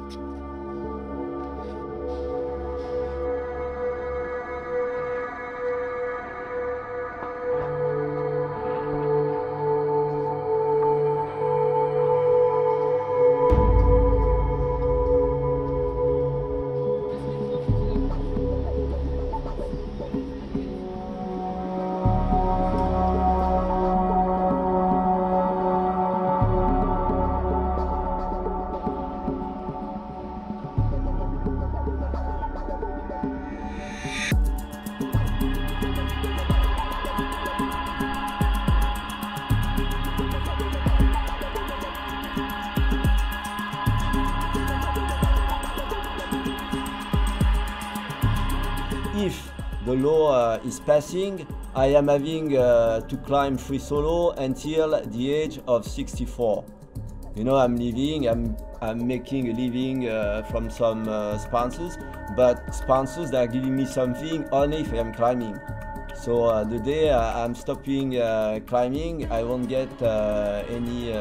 If the law is passing, I am having to climb free solo until the age of 64. You know, I'm making a living from some sponsors, but sponsors that are giving me something only if I am climbing. So the day I'm stopping climbing, I won't get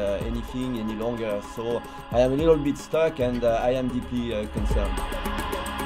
anything any longer. So I am a little bit stuck, and I am deeply concerned.